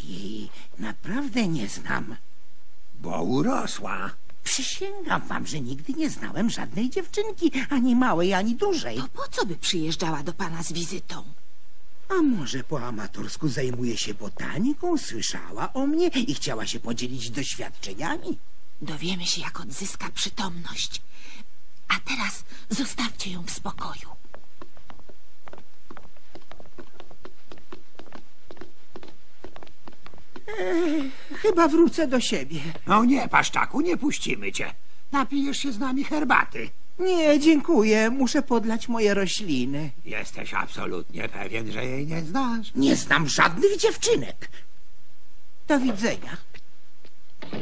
jej naprawdę nie znam. Bo urosła. Przysięgam wam, że nigdy nie znałem żadnej dziewczynki, ani małej, ani dużej. To po co by przyjeżdżała do pana z wizytą? A może po amatorsku zajmuje się botaniką, słyszała o mnie i chciała się podzielić doświadczeniami? Dowiemy się, jak odzyska przytomność. A teraz zostawcie ją w spokoju. Chyba wrócę do siebie. No nie, paszczaku, nie puścimy cię. Napijesz się z nami herbaty. Nie, dziękuję. Muszę podlać moje rośliny. Jesteś absolutnie pewien, że jej nie znasz? Nie znam żadnych dziewczynek. Do widzenia.